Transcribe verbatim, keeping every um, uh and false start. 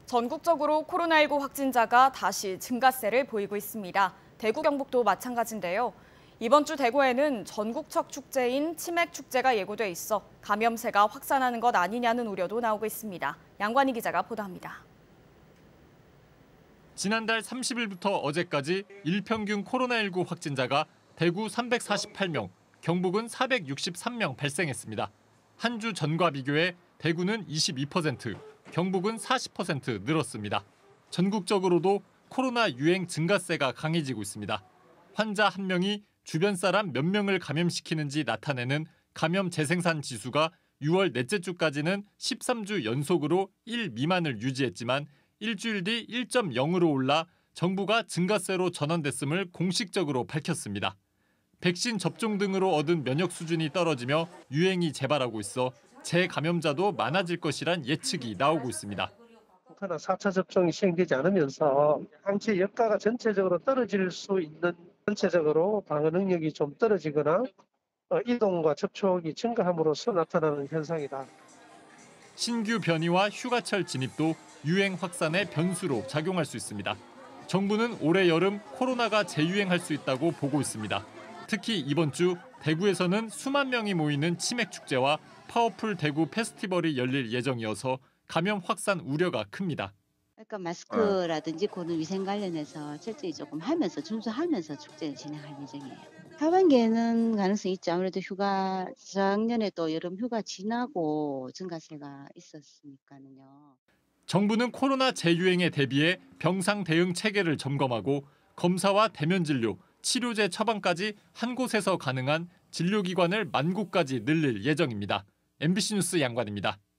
전국적으로 코로나십구 확진자가 다시 증가세를 보이고 있습니다. 대구, 경북도 마찬가지인데요. 이번 주 대구에는 전국적 축제인 치맥축제가 예고돼 있어 감염세가 확산하는 것 아니냐는 우려도 나오고 있습니다. 양관희 기자가 보도합니다. 지난달 삼십 일부터 어제까지 일평균 코로나십구 확진자가 대구 삼백사십팔 명, 경북은 사백육십삼 명 발생했습니다. 한 주 전과 비교해 대구는 이십이 퍼센트, 경북은 사십 퍼센트 늘었습니다. 전국적으로도 코로나 유행 증가세가 강해지고 있습니다. 환자 한 명이 주변 사람 몇 명을 감염시키는지 나타내는 감염 재생산 지수가 유월 넷째 주까지는 십삼 주 연속으로 일 미만을 유지했지만 일주일 뒤 일 점 영으로 올라 정부가 증가세로 전환됐음을 공식적으로 밝혔습니다. 백신 접종 등으로 얻은 면역 수준이 떨어지며 유행이 재발하고 있어 재감염자도 많아질 것이란 예측이 나오고 있습니다. 하나 사 차 접종이 시행되지 않으면서 항체 역가가 전체적으로 떨어질 수 있는 전체적으로 방어 능력이 좀 떨어지거나 이동과 접촉이 증가함으로써 나타나는 현상이다. 신규 변이와 휴가철 진입도 유행 확산의 변수로 작용할 수 있습니다. 정부는 올해 여름 코로나가 재유행할 수 있다고 보고 있습니다. 특히 이번 주 대구에서는 수만 명이 모이는 치맥축제와 파워풀 대구 페스티벌이 열릴 예정이어서 감염 확산 우려가 큽니다. 그러니까 마스크라든지 고는 위생 관련해서 철저히 조금 하면서 준수하면서 축제를 진행할 예정이에요. 하반기에는 가능성이 있죠. 아무래도 휴가 작년에 또 여름 휴가 지나고 증가세가 있었으니까는요. 정부는 코로나 재유행에 대비해 병상 대응 체계를 점검하고 검사와 대면 진료, 치료제 처방까지 한 곳에서 가능한 진료기관을 만 곳까지 늘릴 예정입니다. 엠비씨 뉴스 양관입니다.